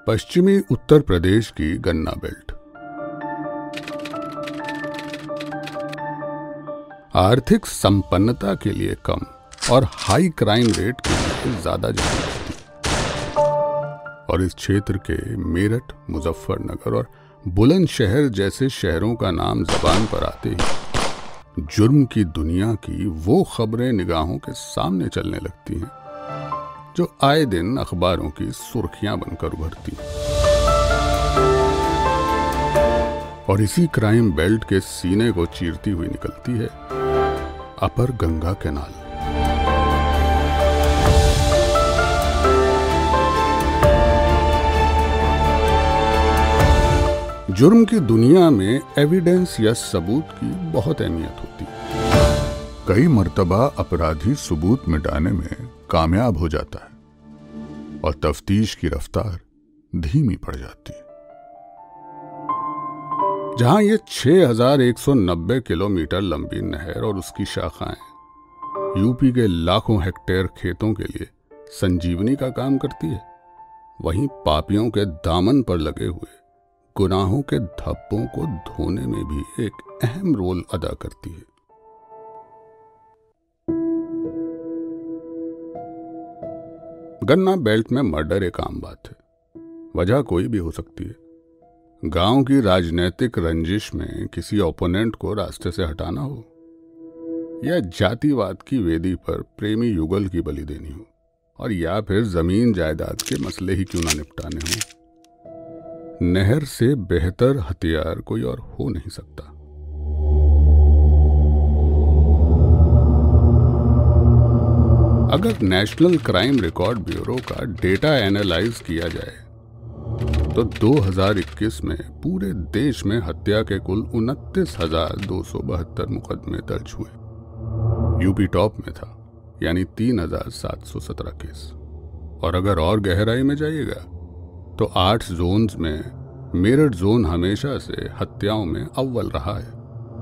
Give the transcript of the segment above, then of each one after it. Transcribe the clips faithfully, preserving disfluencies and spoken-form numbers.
पश्चिमी उत्तर प्रदेश की गन्ना बेल्ट आर्थिक संपन्नता के लिए कम और हाई क्राइम रेट के लिए ज्यादा जानी जाती है। और इस क्षेत्र के मेरठ, मुजफ्फरनगर और बुलंदशहर जैसे शहरों का नाम जबान पर आते ही जुर्म की दुनिया की वो खबरें निगाहों के सामने चलने लगती हैं जो आए दिन अखबारों की सुर्खियां बनकर उभरती हैं। और इसी क्राइम बेल्ट के सीने को चीरती हुई निकलती है अपर गंगा कैनाल। जुर्म की दुनिया में एविडेंस या सबूत की बहुत अहमियत होती है। कई मर्तबा अपराधी सबूत मिटाने में कामयाब हो जाता है और तफ्तीश की रफ्तार धीमी पड़ जाती है। जहां ये छह हज़ार एक सौ नब्बे किलोमीटर लंबी नहर और उसकी शाखाएं यूपी के लाखों हेक्टेयर खेतों के लिए संजीवनी का काम करती है, वहीं पापियों के दामन पर लगे हुए गुनाहों के धब्बों को धोने में भी एक अहम रोल अदा करती है। गन्ना बेल्ट में मर्डर एक आम बात है। वजह कोई भी हो सकती है। गांव की राजनीतिक रंजिश में किसी ओपोनेंट को रास्ते से हटाना हो, या जातिवाद की वेदी पर प्रेमी युगल की बलि देनी हो, और या फिर जमीन जायदाद के मसले ही क्यों ना निपटाने हो, नहर से बेहतर हथियार कोई और हो नहीं सकता। अगर नेशनल क्राइम रिकॉर्ड ब्यूरो का डेटा एनालाइज किया जाए तो दो हज़ार इक्कीस में पूरे देश में हत्या के कुल उनतीस हजार दो सौ बहत्तर मुकदमे दर्ज हुए। यूपी टॉप में था, यानी तीन हजार सात सौ सत्रह केस। और अगर और गहराई में जाइएगा तो आठ जोन्स में मेरठ जोन हमेशा से हत्याओं में अव्वल रहा है।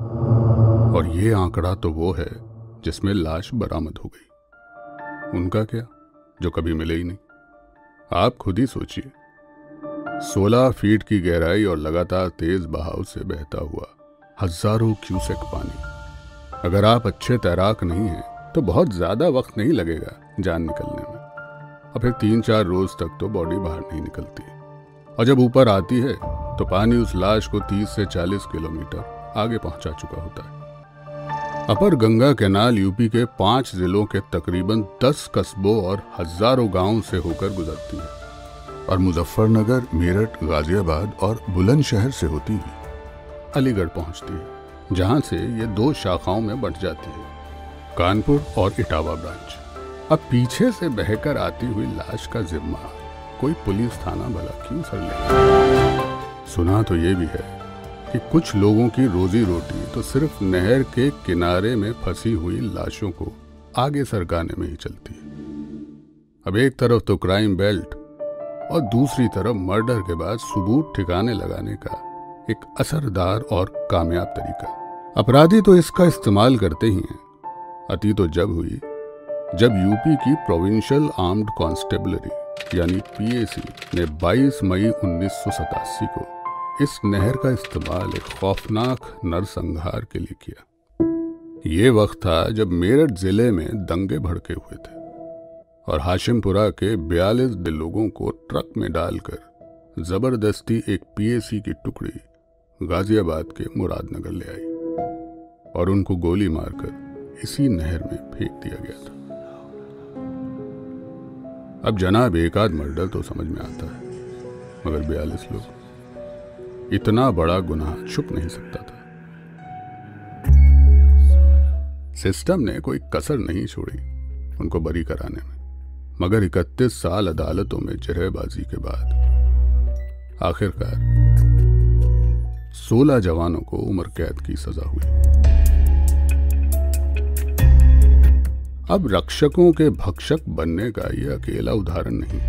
और ये आंकड़ा तो वो है जिसमें लाश बरामद हो गई। उनका क्या, जो कभी मिले ही नहीं। आप खुद ही सोचिए, सोलह फीट की गहराई और लगातार तेज बहाव से बहता हुआ हजारों क्यूसेक पानी। अगर आप अच्छे तैराक नहीं हैं तो बहुत ज्यादा वक्त नहीं लगेगा जान निकलने में, और फिर तीन चार रोज तक तो बॉडी बाहर नहीं निकलती। और जब ऊपर आती है तो पानी उस लाश को तीस से चालीस किलोमीटर आगे पहुंचा चुका होता है। अपर गंगा कैनाल यूपी के पांच जिलों के तकरीबन दस कस्बों और हजारों गांवों से होकर गुजरती है, और मुजफ्फरनगर, मेरठ, गाजियाबाद और बुलंदशहर से होती हुई अलीगढ़ पहुंचती है, जहां से ये दो शाखाओं में बंट जाती है, कानपुर और इटावा ब्रांच। अब पीछे से बहकर आती हुई लाश का जिम्मा कोई पुलिस थाना भला क्यों सर ले। सुना तो ये भी है कि कुछ लोगों की रोजी रोटी तो सिर्फ नहर के किनारे में फंसी हुई लाशों को आगे सरकाने में ही चलती है। अब एक तरफ तो क्राइम बेल्ट और दूसरी तरफ मर्डर के बाद सबूत ठिकाने लगाने का एक असरदार और कामयाब तरीका। अपराधी तो इसका इस्तेमाल करते ही हैं। अति तो जब हुई जब यूपी की प्रोविंशियल आर्म्ड कांस्टेबलरी यानी पीएसी ने बाईस मई उन्नीस सौ सतासी को इस नहर का इस्तेमाल एक खौफनाक नरसंहार के लिए किया। ये वक्त था जब मेरठ जिले में दंगे भड़के हुए थे और हाशिमपुरा के बयालीस लोगों को ट्रक में डालकर जबरदस्ती एक पीएसी की टुकड़ी गाजियाबाद के मुरादनगर ले आई और उनको गोली मारकर इसी नहर में फेंक दिया गया था। अब जनाब एक आध मर्डर तो समझ में आता है, मगर बयालीस लोग, इतना बड़ा गुनाह छुप नहीं सकता था। सिस्टम ने कोई कसर नहीं छोड़ी उनको बरी कराने में, मगर इकतीस साल अदालतों में जरहबाजी के बाद आखिरकार सोलह जवानों को उम्र कैद की सजा हुई। अब रक्षकों के भक्षक बनने का यह अकेला उदाहरण नहीं।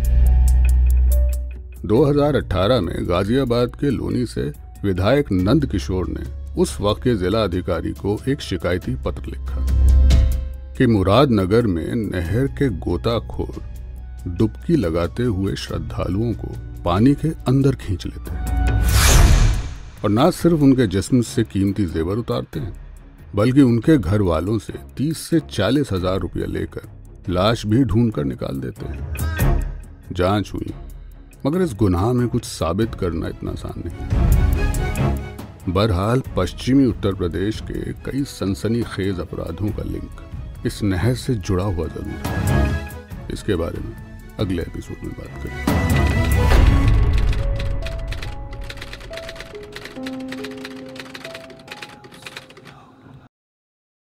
दो हज़ार अठारह में गाजियाबाद के लोनी से विधायक नंद किशोर ने उस वक्त के जिला अधिकारी को एक शिकायती पत्र लिखा कि मुरादनगर में नहर के गोताखोर डुबकी लगाते हुए श्रद्धालुओं को पानी के अंदर खींच लेते हैं और ना सिर्फ उनके जिस्म से कीमती जेवर उतारते हैं, बल्कि उनके घर वालों से तीस से चालीस हजार रुपया लेकर लाश भी ढूंढ कर निकाल देते हैं। जांच हुई, मगर इस गुनाह में कुछ साबित करना इतना आसान नहीं। बहरहाल पश्चिमी उत्तर प्रदेश के कई सनसनीखेज अपराधों का लिंक इस नहर से जुड़ा हुआ जरूर है। इसके बारे में अगले एपिसोड में बात करेंगे।